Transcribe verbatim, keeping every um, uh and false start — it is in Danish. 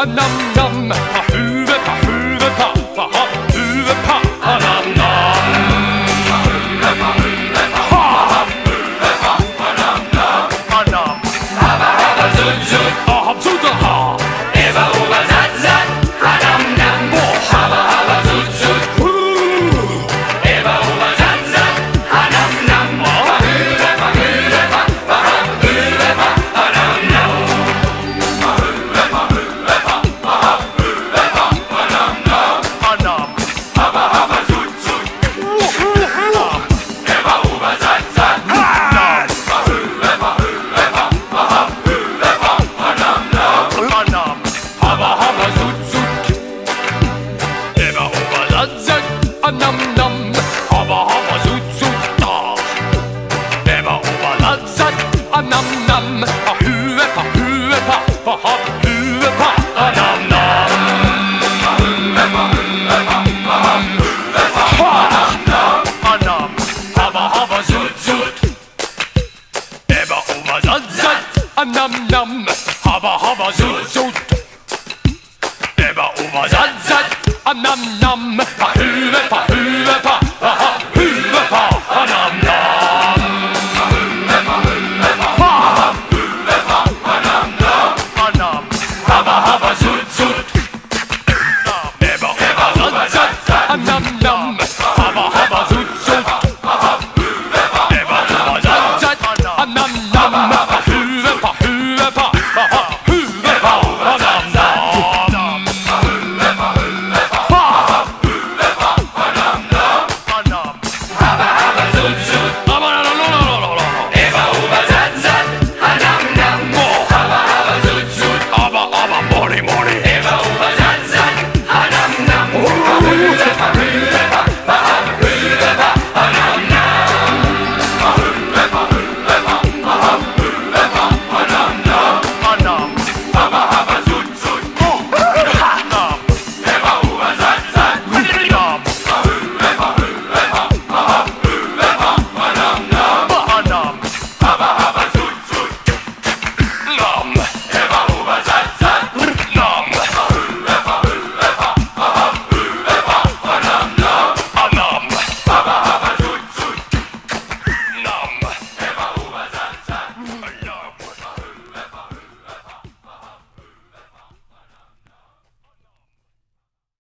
nam nam, pa huvud, pa huvud, pa, pa ha, huvud, pa, ha nam nam. Pa huvud, pa huvud, pa, ha, huvud, pa, ha nam nam, ha nam. Hubba hubba zoot zoot, ha hop zoot ha. Ebba obba zat zat, ha nam nam. Hubba hubba zoot zoot, Ebba obba zat zat, ha nam nam. Pa huvud, pa huvud, pa, pa ha, huvud, pa, ha nam nam. Pa huvud, pa huvud, pa, pa ha, huvud, pa, ha nam nam, ha nam. Hubba hubba zoot zoot, Ebba obba zat zat, ha nam. Pa huvud, pa huvud, pa, pa ha, huvud, pa, ha nam nam, ha nam. Hubba hubba zoot zoot, Ebba obba zat zat, ha nam nam. Hubba hubba zoot zoot, da. Ebba obba zat zat, ha nam nam. Pa huvud, pa huvud, pa, pa ha, huvud, pa, ha nam nam. Pa huvud, pa huvud, pa, pa ha, huvud, pa, ha nam nam, ha nam. Hubba hubba zoot zoot, Ebba obba zat zat, ha nam nam. Hubba hubba zoot zoot, Ebba obba zat zat, ha nam nam. Pa huvud,